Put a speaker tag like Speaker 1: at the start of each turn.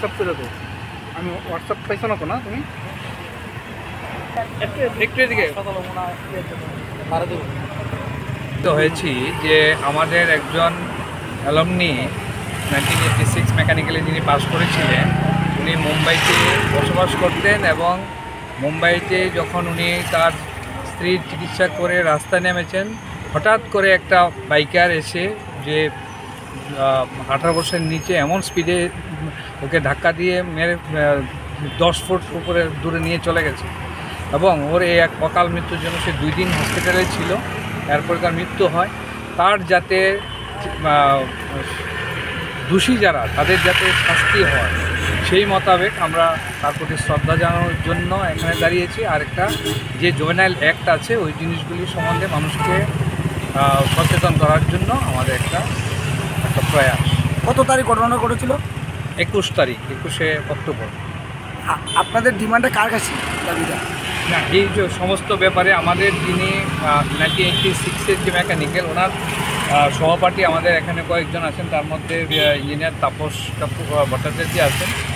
Speaker 1: WhatsApp করে দেবো। আমি হোয়াটসঅ্যাপ পাইছো না তো না তুমি? একটু এদিকে
Speaker 2: তো হয়েছি যে আমাদের একজন অ্যালমনি 1986 মেকানিক্যালে যিনি পাস করেছিলেন, উনি মুম্বাইতে বসবাস করতেন এবং মুম্বাইতে যখন উনি তার স্ত্রীর চিকিৎসা করে রাস্তায় নেমেছেন, হঠাৎ করে একটা বাইকার এসে যে 18 বছরের নিচে এমন স্পিডে ওকে ধাক্কা দিয়ে মেরে 10 ফুট উপরে দূরে নিয়ে চলে গেছে এবং ওর এই এক অকাল মৃত্যুর জন্য সে 2 দিন হসপিটালে ছিল। এরপর তার মৃত্যু হয়। তার যাতে দোষী যারা তাদের যাতে শাস্তি হয় সেই মোতাবেক আমরা তার প্রতি শ্রদ্ধা জানানোর জন্য এখানে দাঁড়িয়েছি। আর একটা যে জুভেনাইল অ্যাক্ট আছে ওই জিনিসগুলি সম্বন্ধে মানুষকে সচেতন করার জন্য আমাদের একটা প্রয়াস।
Speaker 1: কত তারিখ ঘটনা ঘটেছিল?
Speaker 2: 21শে অক্টোবর।
Speaker 1: আপনাদের ডিমান্ডটা কার কাছে দাবিটা?
Speaker 2: না, এই যে সমস্ত ব্যাপারে আমাদের যিনি 1986-এর যে মেকানিক্যাল, ওনার সহপাঠী আমাদের এখানে কয়েকজন আছেন, তার মধ্যে ইঞ্জিনিয়ার তাপস ভট্টাচার্য আছেন।